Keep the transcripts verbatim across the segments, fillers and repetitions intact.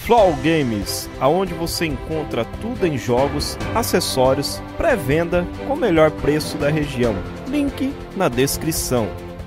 Flow Games, aonde você encontra tudo em jogos, acessórios, pré-venda com o melhor preço da região. Link na descrição.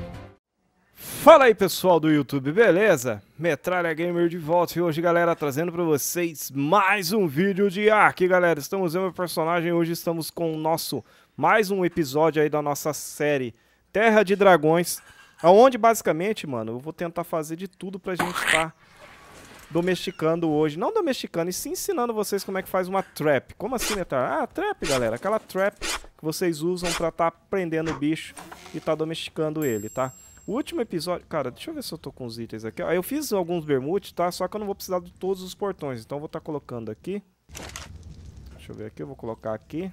Fala aí pessoal do YouTube, beleza? Metralha Gamer de volta e hoje, galera, trazendo pra vocês mais um vídeo de Aqui, galera, estamos vendo o personagem. Hoje estamos com o nosso, mais um episódio aí da nossa série Terra de Dragões, aonde basicamente, mano, eu vou tentar fazer de tudo pra gente estar domesticando hoje, não domesticando, e sim ensinando vocês como é que faz uma trap. Como assim, Metralha? Ah, trap, galera, aquela trap que vocês usam pra estar prendendo o bicho e tá domesticando ele, tá? O último episódio... Cara, deixa eu ver se eu tô com os itens aqui. Eu fiz alguns bermutes, tá? Só que eu não vou precisar de todos os portões. Então eu vou estar colocando aqui. Deixa eu ver aqui. Eu vou colocar aqui.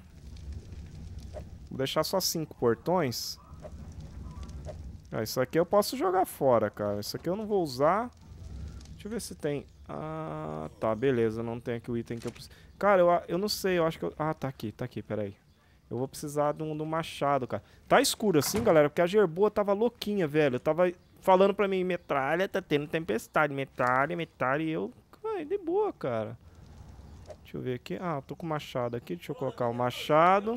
Vou deixar só cinco portões. Ah, isso aqui eu posso jogar fora, cara. Isso aqui eu não vou usar. Deixa eu ver se tem... Ah, tá. Beleza. Não tem aqui o item que eu preciso. Cara, eu, eu não sei. Eu acho que eu... Ah, tá aqui. Tá aqui. Pera aí. Eu vou precisar de um, de um machado, cara. Tá escuro assim, galera, porque a Gerboa tava louquinha, velho. Tava falando pra mim, Metralha, tá tendo tempestade. Metralha, Metralha, e eu... Ai, de boa, cara. Deixa eu ver aqui. Ah, eu tô com o machado aqui. Deixa eu colocar o machado.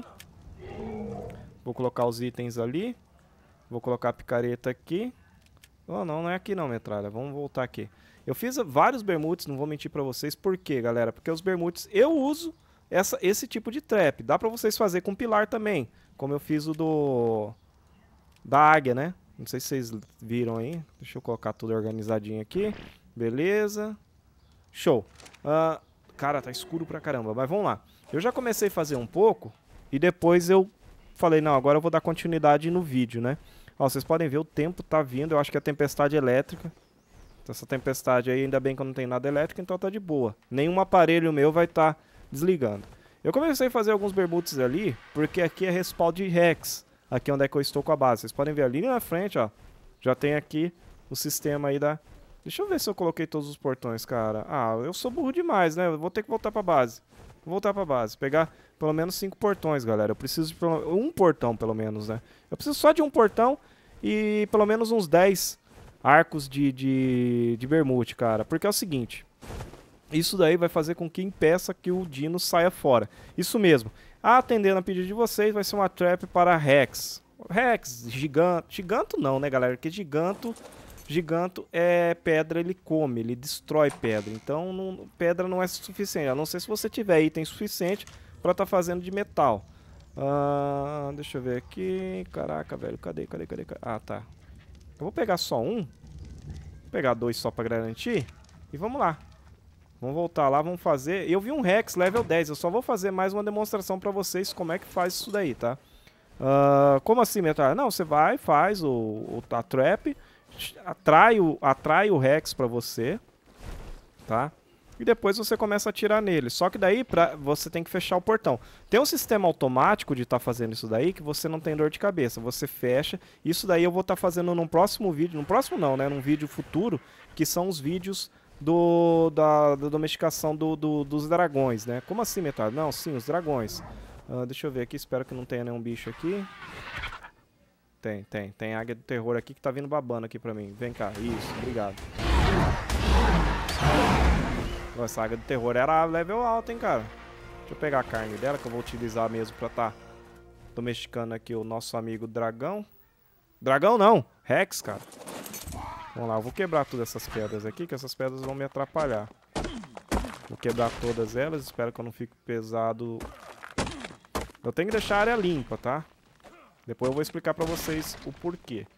Vou colocar os itens ali. Vou colocar a picareta aqui. Oh, não, não é aqui não, Metralha. Vamos voltar aqui. Eu fiz vários bermutes, não vou mentir pra vocês. Por quê, galera? Porque os bermutes eu uso... Essa, esse tipo de trap. Dá pra vocês fazer com pilar também. Como eu fiz o do... Da águia, né? Não sei se vocês viram aí. Deixa eu colocar tudo organizadinho aqui. Beleza. Show. Uh, cara, tá escuro pra caramba. Mas vamos lá. Eu já comecei a fazer um pouco. E depois eu falei, não, agora eu vou dar continuidade no vídeo, né? Ó, vocês podem ver, o tempo tá vindo. Eu acho que é tempestade elétrica. Então, essa tempestade aí, ainda bem que eu não tenho nada elétrico, então tá de boa. Nenhum aparelho meu vai estar... Tá desligando. Eu comecei a fazer alguns bermutes ali, porque aqui é respawn de Rex, aqui onde é que eu estou com a base. Vocês podem ver ali na frente, ó, já tem aqui o sistema aí da... Deixa eu ver se eu coloquei todos os portões, cara. Ah, eu sou burro demais, né? Eu vou ter que voltar pra base. Vou voltar pra base, pegar pelo menos cinco portões, galera. Eu preciso de um portão, pelo menos, né? Eu preciso só de um portão e pelo menos uns dez arcos de, de, de bermute, cara. Porque é o seguinte... Isso daí vai fazer com que impeça que o Dino saia fora. Isso mesmo. Atendendo a pedido de vocês, vai ser uma trap para Rex. Rex, giganto. Giganto não, né, galera? Porque giganto, giganto é pedra, ele come, ele destrói pedra. Então, não, pedra não é suficiente. A não ser se você tiver item suficiente para estar tá fazendo de metal. Ah, deixa eu ver aqui. Caraca, velho. Cadê, cadê, cadê? Ah, tá. Eu vou pegar só um. Vou pegar dois só para garantir. E vamos lá. Vamos voltar lá, vamos fazer... Eu vi um Rex level dez, eu só vou fazer mais uma demonstração pra vocês como é que faz isso daí, tá? Uh, como assim, Metralha? Não, você vai, faz o, o, a trap, atrai o, atrai o Rex pra você, tá? E depois você começa a atirar nele. Só que daí pra, você tem que fechar o portão. Tem um sistema automático de estar tá fazendo isso daí que você não tem dor de cabeça. Você fecha. Isso daí eu vou estar tá fazendo num próximo vídeo. Num próximo não, né? Num vídeo futuro, que são os vídeos... Do, da, da domesticação do, do, dos dragões, né? Como assim, Metralha? Não, sim, os dragões. Uh, deixa eu ver aqui, espero que não tenha nenhum bicho aqui. Tem, tem. Tem águia do terror aqui que tá vindo babando aqui pra mim. Vem cá, isso, obrigado. Essa águia do terror era level alto, hein, cara. Deixa eu pegar a carne dela, que eu vou utilizar mesmo pra tá domesticando aqui o nosso amigo dragão. Dragão não, Rex, cara. Vamos lá, eu vou quebrar todas essas pedras aqui, que essas pedras vão me atrapalhar. Vou quebrar todas elas, espero que eu não fique pesado. Eu tenho que deixar a área limpa, tá? Depois eu vou explicar pra vocês o porquê.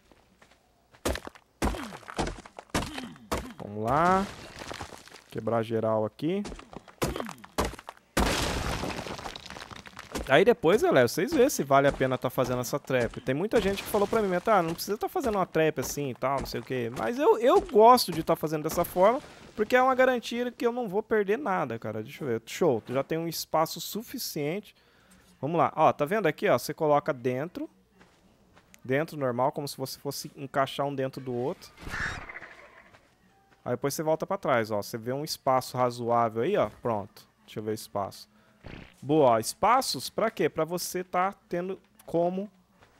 Vamos lá. Quebrar geral aqui. Aí depois, galera, vocês vê se vale a pena estar tá fazendo essa trap. Tem muita gente que falou pra mim, tá, não precisa estar tá fazendo uma trap assim e tal, não sei o que. Mas eu, eu gosto de estar tá fazendo dessa forma, porque é uma garantia que eu não vou perder nada, cara. Deixa eu ver. Show, já tem um espaço suficiente. Vamos lá. Ó, tá vendo aqui, ó? Você coloca dentro. Dentro, normal, como se você fosse encaixar um dentro do outro. Aí depois você volta pra trás, ó. Você vê um espaço razoável aí, ó. Pronto. Deixa eu ver o espaço. Boa, ó, espaços pra quê? Pra você tá tendo como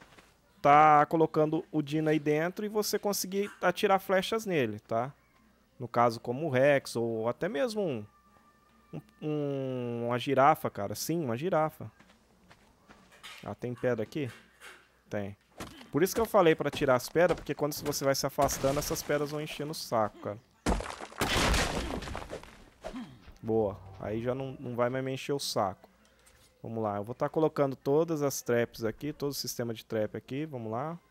tá colocando o Dino aí dentro e você conseguir atirar flechas nele, tá? No caso, como o Rex, ou até mesmo um, um, uma girafa, cara. Sim, uma girafa. Ah, tem pedra aqui? Tem. Por isso que eu falei pra tirar as pedras, porque quando você vai se afastando, essas pedras vão enchendo o saco, cara. Boa. Aí já não, não vai mais me encher o saco. Vamos lá. Eu vou estar colocando todas as traps aqui, todo o sistema de trap aqui. Vamos lá.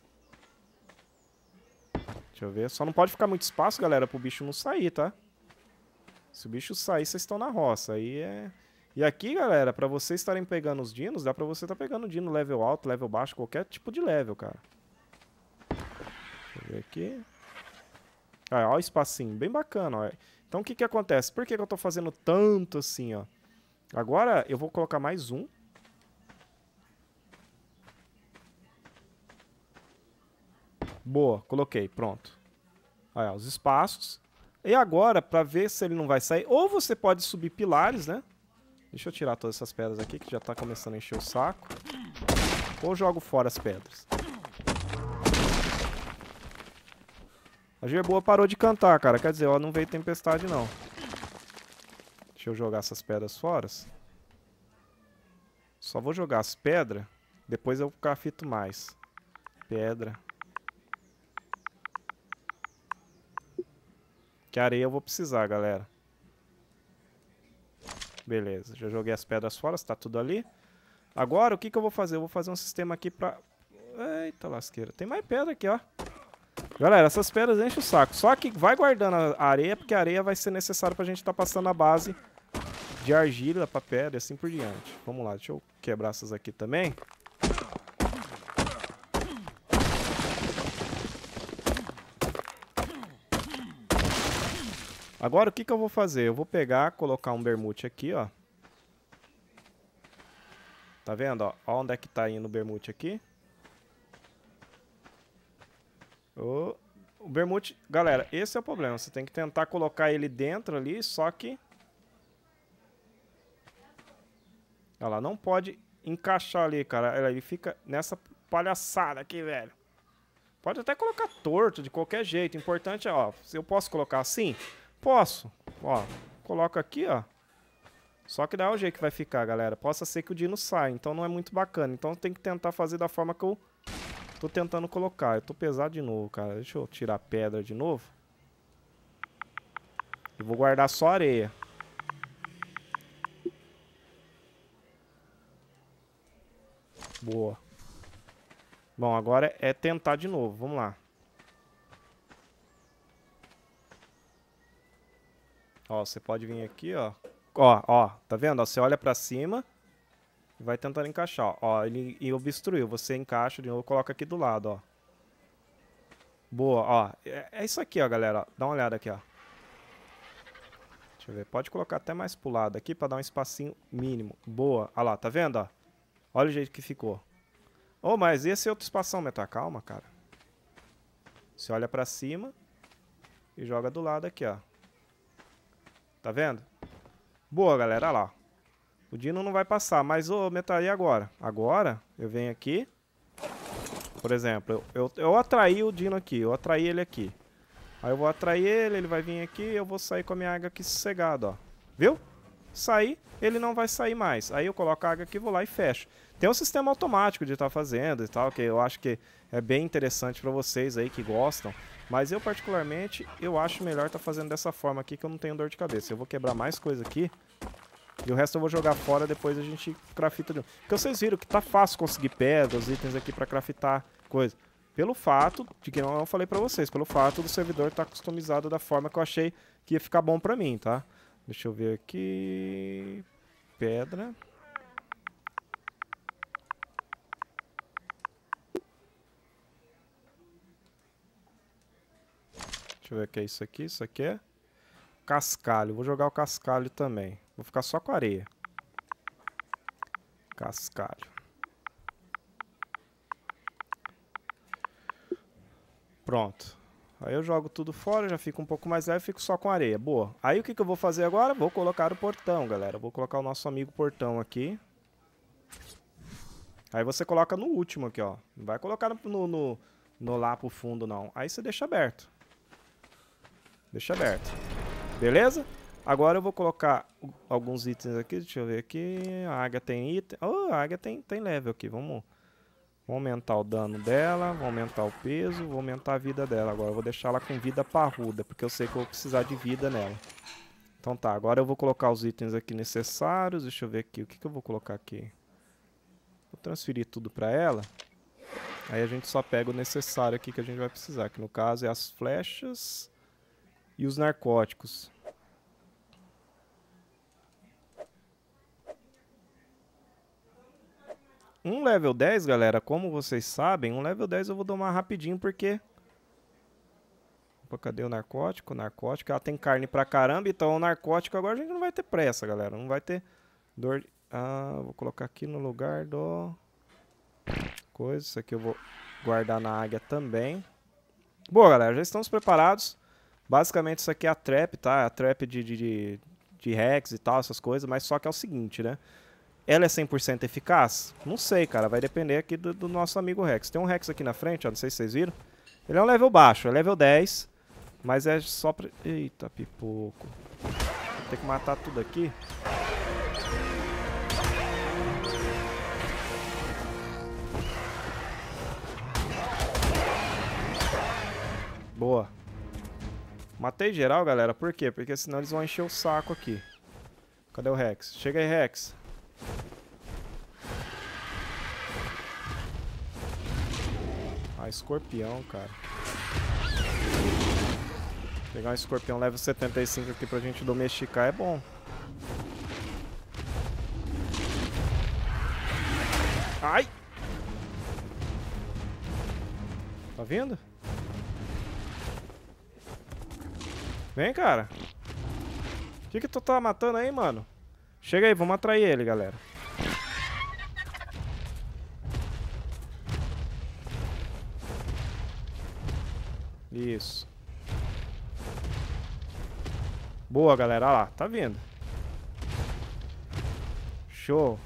Deixa eu ver. Só não pode ficar muito espaço, galera, pro bicho não sair, tá? Se o bicho sair, vocês estão na roça. Aí é... E aqui, galera, pra vocês estarem pegando os dinos, dá pra você estar pegando dino level alto, level baixo, qualquer tipo de level, cara. Deixa eu ver aqui. Ah, ó o espacinho, bem bacana, ó. Então o que que acontece? Por que que eu tô fazendo tanto assim, ó? Agora eu vou colocar mais um. Boa, coloquei, pronto. Olha, os espaços. E agora, pra ver se ele não vai sair, ou você pode subir pilares, né? Deixa eu tirar todas essas pedras aqui, que já tá começando a encher o saco. Ou jogo fora as pedras. A Gerboa parou de cantar, cara. Quer dizer, ó, não veio tempestade, não. Deixa eu jogar essas pedras fora. Só vou jogar as pedras. Depois eu crafto mais. Pedra. Que areia eu vou precisar, galera. Beleza, já joguei as pedras fora, tá tudo ali. Agora, o que que eu vou fazer? Eu vou fazer um sistema aqui pra... Eita lasqueira. Tem mais pedra aqui, ó. Galera, essas pedras enchem o saco. Só que vai guardando a areia, porque a areia vai ser necessária pra gente estar passando a base de argila pra pedra e assim por diante. Vamos lá, deixa eu quebrar essas aqui também. Agora o que que eu vou fazer? Eu vou pegar, colocar um bermute aqui, ó. Tá vendo, ó? Ó onde é que tá indo o bermute aqui. O, o bermute... Galera, esse é o problema. Você tem que tentar colocar ele dentro ali, só que... Olha lá, não pode encaixar ali, cara. Ele fica nessa palhaçada aqui, velho. Pode até colocar torto, de qualquer jeito. O importante é, ó, se eu posso colocar assim... Posso. Ó, coloco aqui, ó. Só que dá o jeito que vai ficar, galera. Possa ser que o dino saia, então não é muito bacana. Então tem que tentar fazer da forma que eu tô tentando colocar. Eu tô pesado de novo, cara. Deixa eu tirar a pedra de novo. E vou guardar só areia. Boa. Bom, agora é tentar de novo. Vamos lá. Ó, você pode vir aqui, ó. Ó, ó, tá vendo? Ó, você olha pra cima e vai tentando encaixar. Ó, ele, ele obstruiu. Você encaixa de novo, coloca aqui do lado, ó. Boa, ó. É, é isso aqui, ó, galera. Dá uma olhada aqui, ó. Deixa eu ver. Pode colocar até mais pro lado aqui pra dar um espacinho mínimo. Boa. Olha lá, tá vendo, ó? Olha o jeito que ficou. Oh, mas esse é outro espação, Meta. Calma, cara. Você olha pra cima e joga do lado aqui, ó. Tá vendo? Boa, galera, olha lá. O dino não vai passar, mas, ô, Meta, e agora? Agora, eu venho aqui. Por exemplo, eu, eu, eu atraí o dino aqui, eu atraí ele aqui. Aí eu vou atrair ele, ele vai vir aqui e eu vou sair com a minha águia aqui sossegado, ó. Viu? Sair, ele não vai sair mais. Aí eu coloco a águia aqui, vou lá e fecho. Tem um sistema automático de estar fazendo e tal, que eu acho que é bem interessante pra vocês aí que gostam. Mas eu, particularmente, eu acho melhor estar fazendo dessa forma aqui, que eu não tenho dor de cabeça. Eu vou quebrar mais coisa aqui. E o resto eu vou jogar fora, depois a gente crafta de novo. Porque vocês viram que tá fácil conseguir pedras, itens aqui pra craftar coisa. Pelo fato, de que não eu falei pra vocês, pelo fato do servidor estar customizado da forma que eu achei que ia ficar bom pra mim, tá? Deixa eu ver aqui... Pedra... Deixa eu ver o que é isso aqui. Isso aqui é cascalho. Vou jogar o cascalho também. Vou ficar só com areia. Cascalho. Pronto. Aí eu jogo tudo fora, já fico um pouco mais leve e fico só com areia. Boa. Aí o que, que eu vou fazer agora? Vou colocar o portão, galera. Vou colocar o nosso amigo portão aqui. Aí você coloca no último aqui, ó. Não vai colocar no, no, no lá pro fundo, não. Aí você deixa aberto. Deixa aberto. Beleza? Agora eu vou colocar alguns itens aqui. Deixa eu ver aqui. A águia tem item. Oh, a águia tem, tem level aqui. Vamos, vamos aumentar o dano dela. Vou aumentar o peso. Vou aumentar a vida dela. Agora eu vou deixar ela com vida parruda. Porque eu sei que eu vou precisar de vida nela. Então tá. Agora eu vou colocar os itens aqui necessários. Deixa eu ver aqui. O que, que eu vou colocar aqui? Vou transferir tudo pra ela. Aí a gente só pega o necessário aqui que a gente vai precisar. Que no caso é as flechas e os narcóticos. Um level dez, galera, como vocês sabem, um level dez eu vou domar rapidinho porque... Opa, cadê o narcótico? Narcótico, ela tem carne pra caramba, então o narcótico agora a gente não vai ter pressa, galera. Não vai ter dor... De... Ah, vou colocar aqui no lugar do... Coisa, isso aqui eu vou guardar na águia também. Boa, galera, já estamos preparados. Basicamente isso aqui é a trap, tá? A trap de, de, de, de Rex e tal, essas coisas, mas só que é o seguinte, né? Ela é cem por cento eficaz? Não sei, cara. Vai depender aqui do, do nosso amigo Rex. Tem um Rex aqui na frente, ó. Não sei se vocês viram. Ele é um level baixo. É level dez. Mas é só pra... Eita, pipoco. Vou ter que matar tudo aqui. Boa. Matei geral, galera. Por quê? Porque senão eles vão encher o saco aqui. Cadê o Rex? Chega aí, Rex. Ah, escorpião, cara. Pegar um escorpião level setenta e cinco aqui pra gente domesticar é bom. Ai! Tá vendo? Vem, cara. O que que tu tá matando aí, mano? Chega aí, vamos atrair ele, galera. Isso. Boa, galera. Olha lá, tá vindo. Show.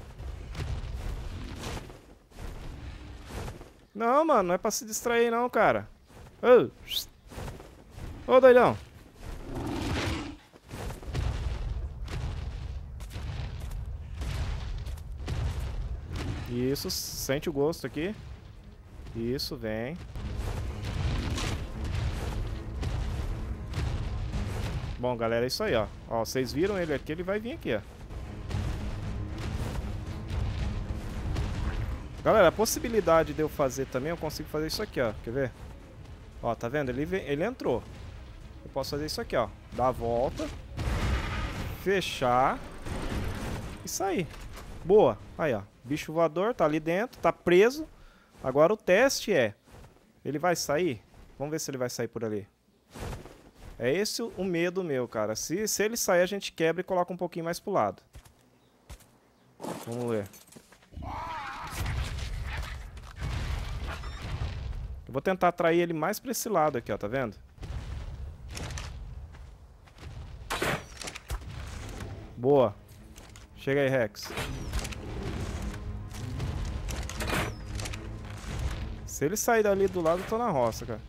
Não, mano, não é pra se distrair não, cara. Ô, ô doidão. Isso, sente o gosto aqui. Isso, vem. Bom, galera, é isso aí, ó. Ó, vocês viram ele aqui, ele vai vir aqui, ó. Galera, a possibilidade de eu fazer também, eu consigo fazer isso aqui, ó. Quer ver? Ó, tá vendo? Ele, vem, ele entrou. Eu posso fazer isso aqui, ó. Dar a volta. Fechar. E sair. Boa. Aí, ó. Bicho voador tá ali dentro, tá preso. Agora o teste é... Ele vai sair? Vamos ver se ele vai sair por ali. É esse o medo meu, cara. Se, se ele sair, a gente quebra e coloca um pouquinho mais pro lado. Vamos ver. Eu vou tentar atrair ele mais pra esse lado aqui, ó. Tá vendo? Boa. Chega aí, Rex. Se ele sair dali do lado, eu tô na roça, cara.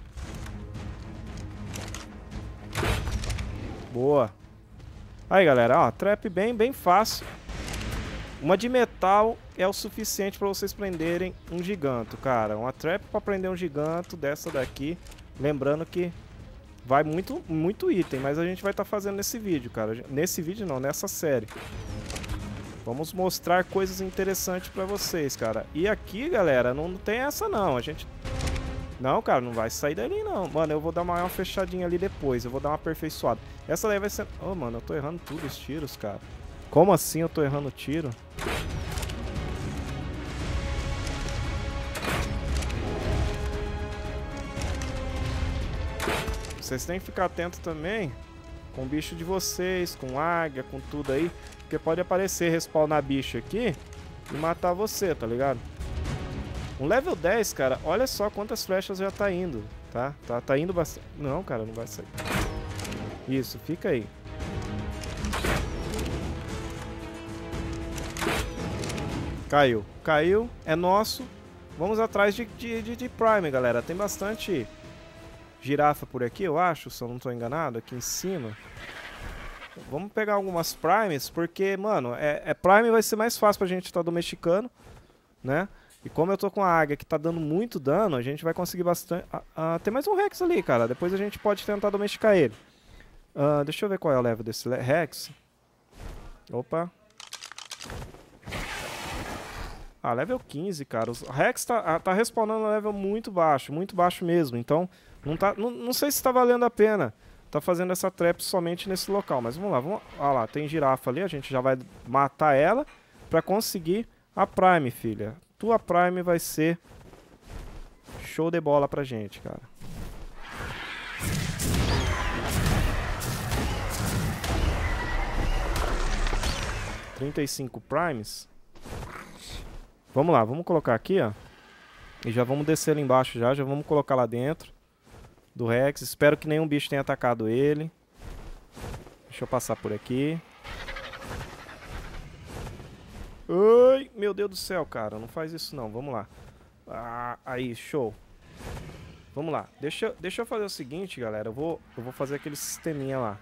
Boa. Aí, galera, ó, trap bem, bem fácil. Uma de metal é o suficiente pra vocês prenderem um giganto, cara. Uma trap pra prender um giganto dessa daqui. Lembrando que vai muito, muito item, mas a gente vai estar fazendo nesse vídeo, cara. Nesse vídeo não, nessa série. Vamos mostrar coisas interessantes pra vocês, cara. E aqui, galera, não tem essa não. A gente... Não, cara, não vai sair dali não. Mano, eu vou dar uma, uma fechadinha ali depois. Eu vou dar uma aperfeiçoada. Essa daí vai ser... Oh, mano, eu tô errando tudo os tiros, cara. Como assim eu tô errando tiro? Vocês têm que ficar atentos também com o bicho de vocês, com águia, com tudo aí. Porque pode aparecer, respawnar bicho aqui e matar você, tá ligado? Um level dez, cara, olha só quantas flechas já tá indo, tá? Tá, tá indo bastante. Não, cara, não vai sair. Isso, fica aí. Caiu. Caiu, é nosso. Vamos atrás de, de, de, de Prime, galera. Tem bastante girafa por aqui, eu acho, se eu não tô enganado, aqui em cima. Vamos pegar algumas primes, porque, mano, é, é prime vai ser mais fácil pra gente estar tá domesticando, né? E como eu tô com a águia que tá dando muito dano, a gente vai conseguir bastante... Ah, ah, tem mais um Rex ali, cara. Depois a gente pode tentar domesticar ele. Uh, deixa eu ver qual é o level desse Rex. Opa. Ah, level quinze, cara. O Rex tá, tá respawnando no level muito baixo, muito baixo mesmo. Então, não, tá, não, não sei se tá valendo a pena tá fazendo essa trap somente nesse local. Mas vamos lá, vamos... Olha lá, tem girafa ali. A gente já vai matar ela pra conseguir a Prime, filha. Tua Prime vai ser show de bola pra gente, cara. trinta e cinco Primes. Vamos lá, vamos colocar aqui, ó. E já vamos descer ali embaixo já, já vamos colocar lá dentro do Rex. Espero que nenhum bicho tenha atacado ele. Deixa eu passar por aqui. Ai, meu Deus do céu, cara. Não faz isso não. Vamos lá. Ah, aí, show. Vamos lá. Deixa, deixa eu fazer o seguinte, galera. Eu vou, eu vou fazer aquele sisteminha lá.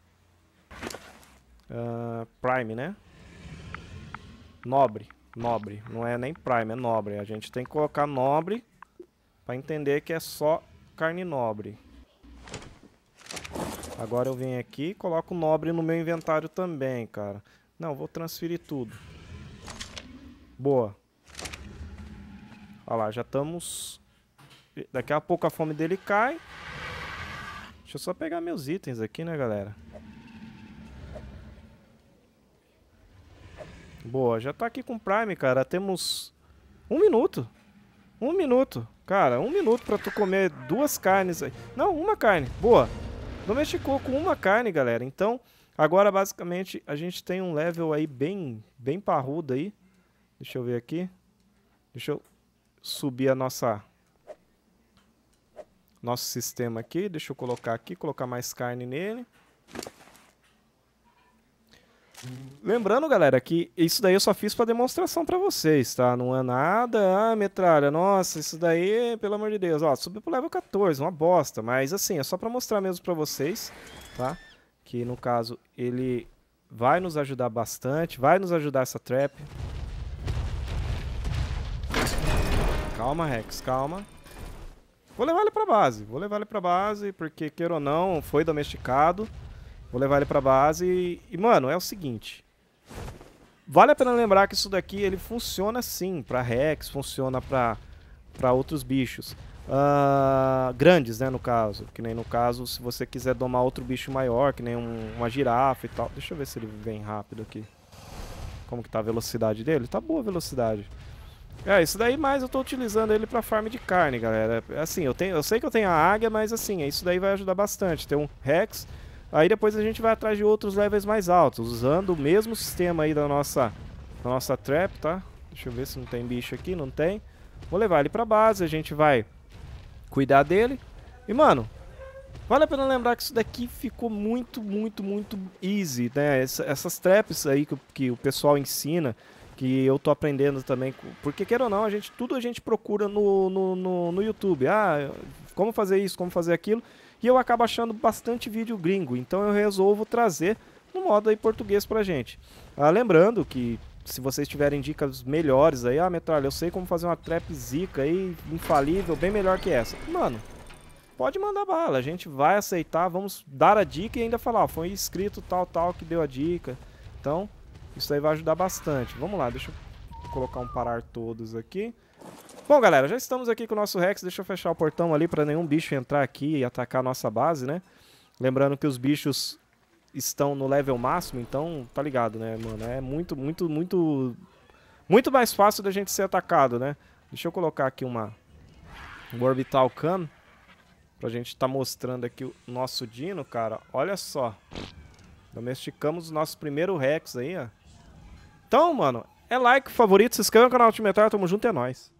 Uh, Prime, né? Nobre. Nobre. Não é nem Prime, é nobre. A gente tem que colocar nobre pra entender que é só carne nobre. Agora eu venho aqui e coloco nobre no meu inventário também, cara. Não, vou transferir tudo. Boa. Olha lá, já estamos... Daqui a pouco a fome dele cai. Deixa eu só pegar meus itens aqui, né, galera? Boa, já tá aqui com Prime, cara. Temos um minuto. Um minuto. Cara, um minuto pra tu comer duas carnes aí. Não, uma carne. Boa. Domesticou com uma carne, galera. Então, agora basicamente a gente tem um level aí bem, bem parrudo aí. Deixa eu ver aqui. Deixa eu subir a nossa... Nosso sistema aqui. Deixa eu colocar aqui, colocar mais carne nele. Lembrando, galera, que isso daí eu só fiz pra demonstração pra vocês, tá? Não é nada, ah, metralha, nossa, isso daí, pelo amor de Deus, ó, subiu pro level quatorze, uma bosta. Mas assim, é só pra mostrar mesmo pra vocês, tá? Que no caso, ele vai nos ajudar bastante, vai nos ajudar essa trap. Calma, Rex, calma. Vou levar ele pra base, vou levar ele pra base, porque, queira ou não, foi domesticado. Vou levar ele pra base e, e, mano, é o seguinte. Vale a pena lembrar que isso daqui, ele funciona sim pra Rex, funciona pra, pra outros bichos. Uh, grandes, né, no caso. Que nem no caso, se você quiser domar outro bicho maior, que nem um, uma girafa e tal. Deixa eu ver se ele vem rápido aqui. Como que tá a velocidade dele? Tá boa a velocidade. É, isso daí mais eu tô utilizando ele pra farm de carne, galera. Assim, eu, tenho, eu sei que eu tenho a águia, mas assim, isso daí vai ajudar bastante. Tem um Rex, aí depois a gente vai atrás de outros levels mais altos, usando o mesmo sistema aí da nossa, da nossa trap, tá? Deixa eu ver se não tem bicho aqui, não tem. Vou levar ele pra base, a gente vai cuidar dele. E, mano, vale a pena lembrar que isso daqui ficou muito, muito, muito easy, né? Essa, essas traps aí que, que o pessoal ensina, que eu tô aprendendo também, porque quer ou não, a gente, tudo a gente procura no, no, no, no YouTube. Ah, como fazer isso, como fazer aquilo. E eu acabo achando bastante vídeo gringo, então eu resolvo trazer no modo aí português pra gente. Ah, lembrando que se vocês tiverem dicas melhores aí, ah, metralha, eu sei como fazer uma trap zica aí, infalível, bem melhor que essa. Mano, pode mandar bala, a gente vai aceitar, vamos dar a dica e ainda falar, ó, foi inscrito tal, tal que deu a dica. Então, isso aí vai ajudar bastante. Vamos lá, deixa eu colocar um parar todos aqui. Bom, galera, já estamos aqui com o nosso Rex. Deixa eu fechar o portão ali para nenhum bicho entrar aqui e atacar a nossa base, né? Lembrando que os bichos estão no level máximo, então tá ligado, né, mano? É muito, muito, muito... Muito mais fácil da gente ser atacado, né? Deixa eu colocar aqui uma... Um Orbital Cam. Pra gente tá mostrando aqui o nosso dino, cara. Olha só. Domesticamos o nosso primeiro Rex aí, ó. Então, mano, é like, favorito, se inscreva no canal Ultimetar, tamo junto, é nóis.